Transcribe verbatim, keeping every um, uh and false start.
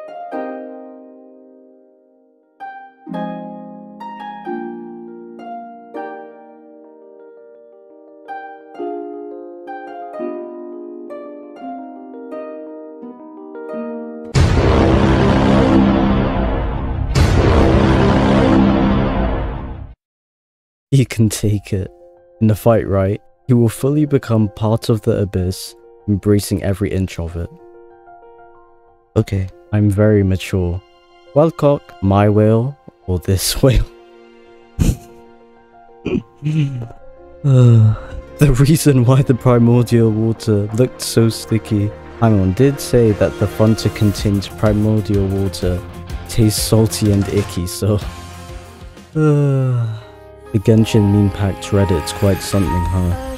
He can take it. In the fight, right? He will fully become part of the abyss, embracing every inch of it. Okay, I'm very mature. Wellcock, my whale, or this whale? The reason why the primordial water looked so sticky. Hamon did say that the Fanta contains primordial water tastes salty and icky, so... The Genshin meme packed Reddit's quite something, huh?